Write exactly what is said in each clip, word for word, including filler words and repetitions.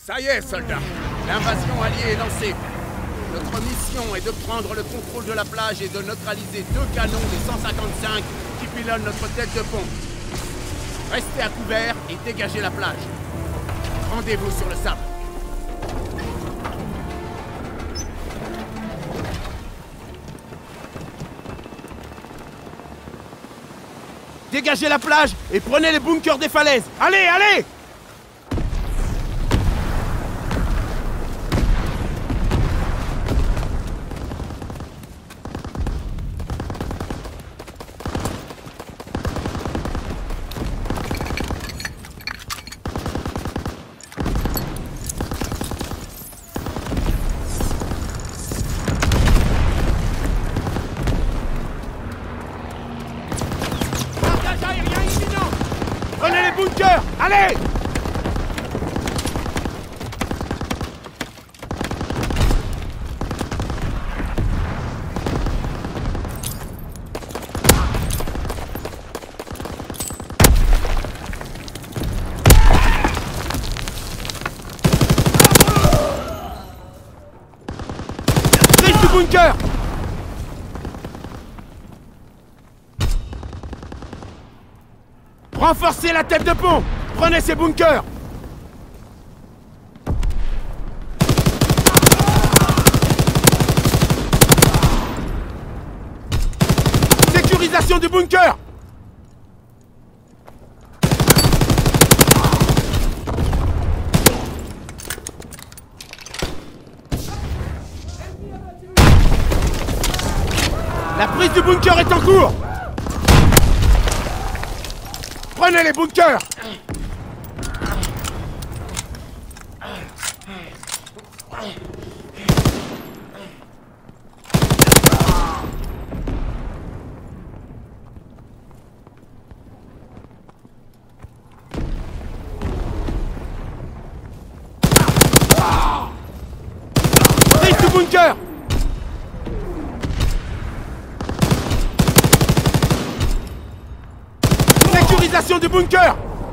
Ça y est, soldats. L'invasion alliée est lancée. Notre mission est de prendre le contrôle de la plage et de neutraliser deux canons des cent cinquante-cinq qui pilonnent notre tête de pont. Restez à couvert et dégagez la plage. Rendez-vous sur le sable. Dégagez la plage et prenez les bunkers des falaises. Allez, allez! Prenez les bunkers! Allez! Prise du bunker! Renforcez la tête de pont! Prenez ces bunkers! Sécurisation du bunker! La prise du bunker est en cours! Prenez les bunkers! Prise du bunker! Sécurisation du bunker!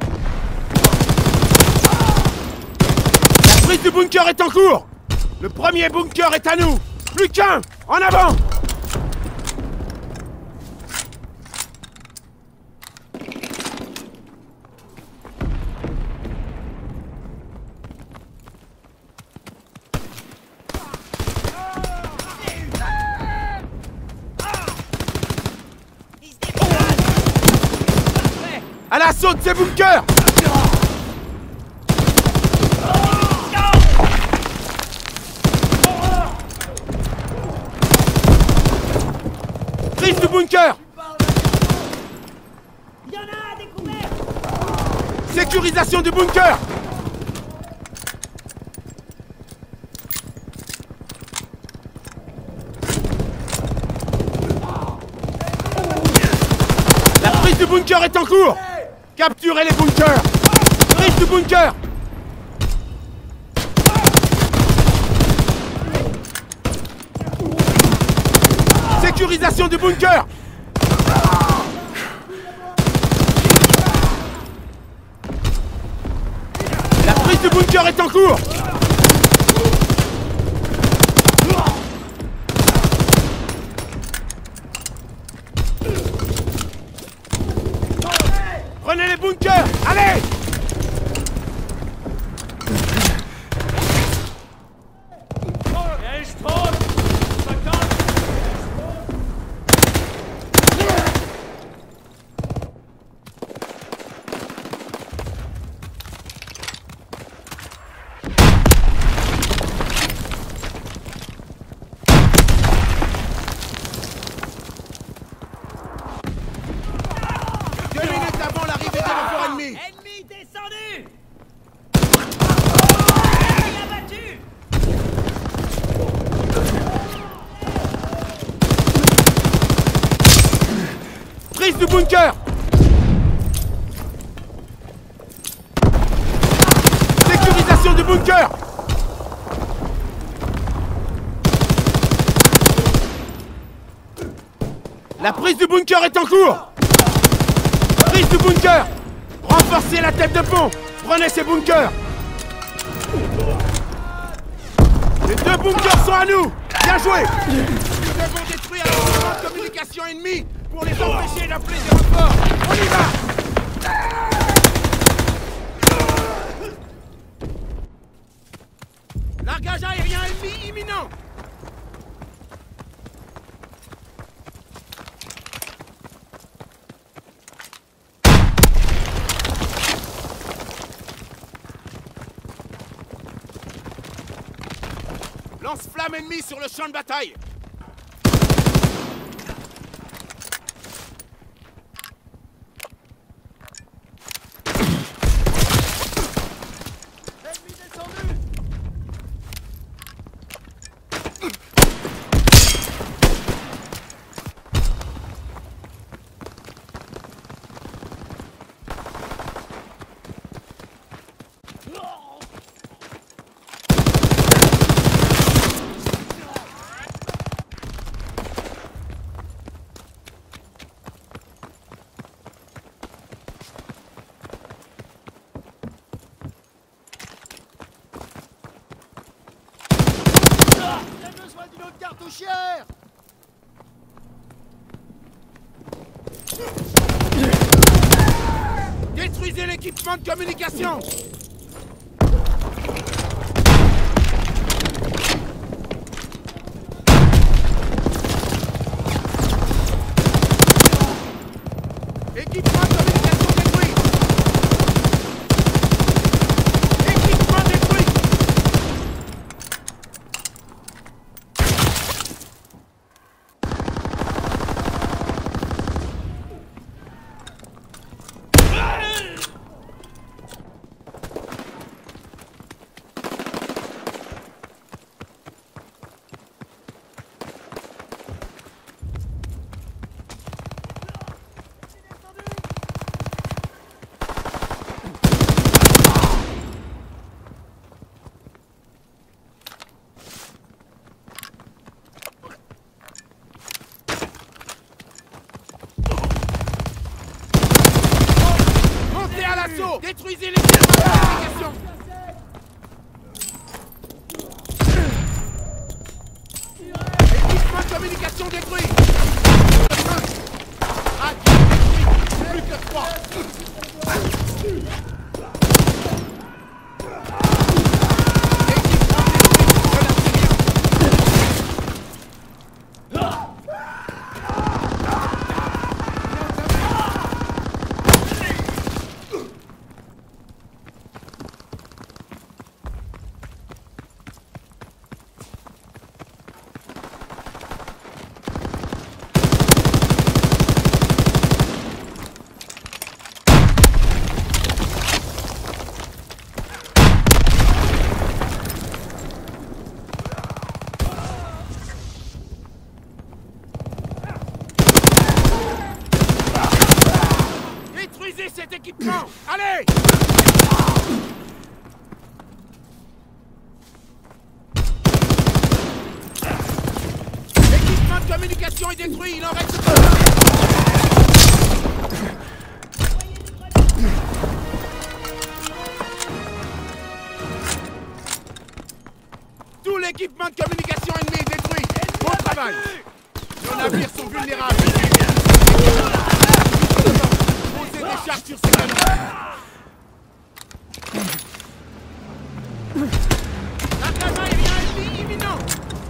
La prise du bunker est en cours! Le premier bunker est à nous! Plus qu'un! En avant! À l'assaut de ces bunkers! Prise du bunker! Il y en a à découvert! Sécurisation du bunker! La prise du bunker est en cours! Capturez les bunkers! Prise du bunker! Sécurisation du bunker! La prise du bunker est en cours! Prenez les bunkers! Allez! Deux minutes avant l'arrivée des renforts ennemis! Ennemi descendu! Ennemi abattu! Prise du bunker! Sécurisation du bunker! La prise du bunker est en cours! Prise du bunker! Renforcez la tête de pont! Prenez ces bunkers! Les deux bunkers sont à nous! Bien joué! Nous devons détruire l'instrument de communication ennemi pour les empêcher d'appeler des renforts! On y va! Largage aérien ennemi imminent! Lance-flamme ennemi sur le champ de bataille! Ennemi descendu! Cartouchière! Détruisez l'équipement de communication! Équipement de communication détruit! Équipement détruit! Détruisez l'équipement de communication! Équipement de communication détruit! Ah, détruit! Plus que trois! Détruisez cet équipement! Allez! L'équipement de communication est détruit, il en reste pas. Tout l'équipement de communication ennemi est détruit! Bon travail! Nos navires sont vulnérables! Posez des charges sur ces canons! L'attaque aérien ennemi imminent!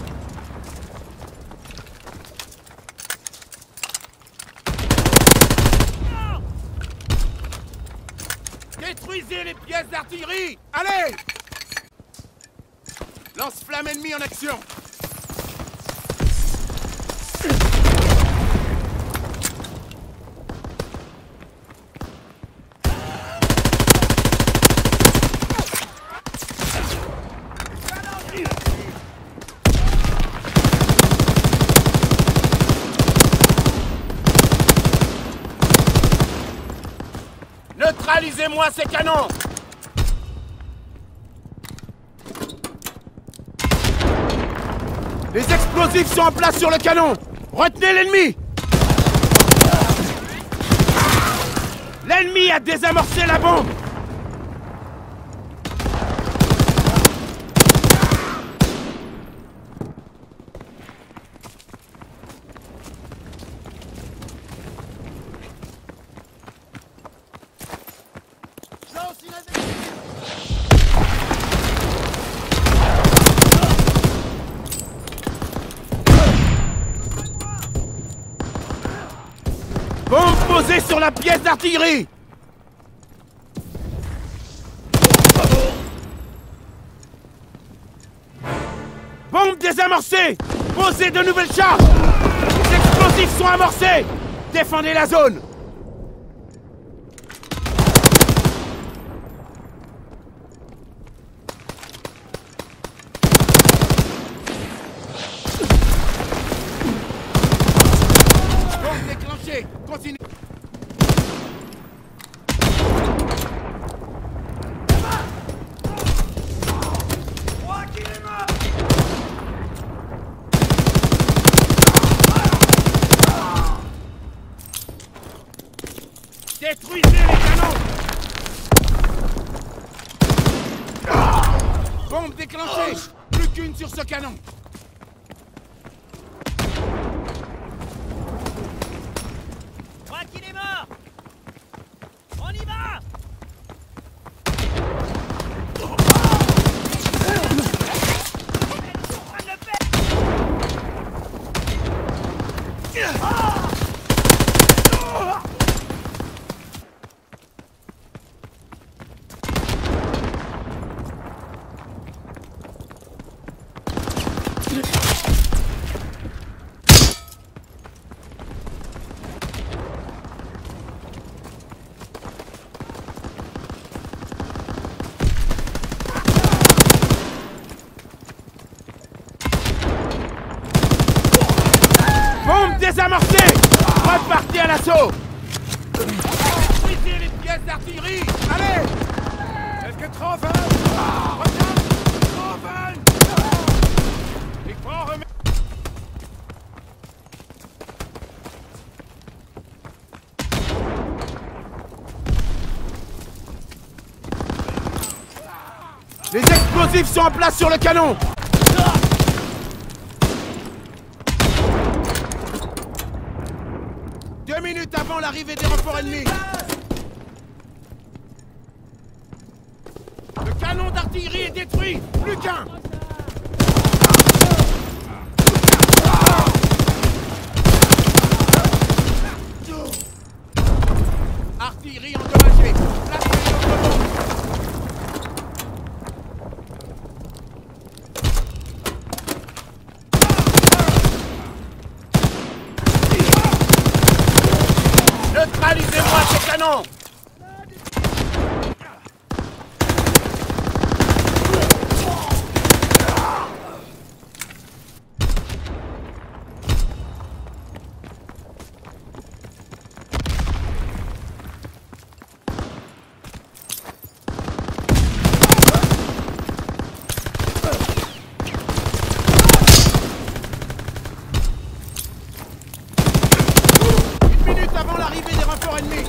Détruisez les pièces d'artillerie! Allez! Lance-flamme ennemi en action! Neutralisez-moi ces canons! Les explosifs sont en place sur le canon! Retenez l'ennemi! L'ennemi a désamorcé la bombe! Bombe posée sur la pièce d'artillerie! Bombe désamorcée! Posez de nouvelles charges! Les explosifs sont amorcés! Défendez la zone! Bombe déclenchée! Continuez! Détruisez les canons! Bombe déclenchée! Plus qu'une sur ce canon! Je crois qu'il est mort. On y va. Bombe désamorcée! Repartez à l'assaut! Détruisez les pièces d'artillerie! Allez! Est-ce que Troven? Regarde! Troven! Il faut en remettre... Les explosifs sont en place sur le canon! Deux minutes avant l'arrivée des renforts ennemis! Le canon d'artillerie est détruit! Plus qu'un! Artillerie endommagée! Placez l'autre bombe! Neutralisez-moi ces canons! Une minute avant l'arrivée des renforts ennemis!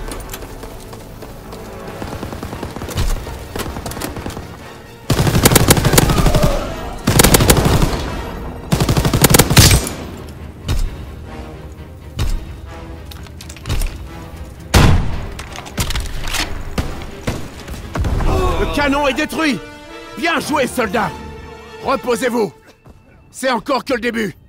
Le canon est détruit! Bien joué, soldats! Reposez-vous! C'est encore que le début!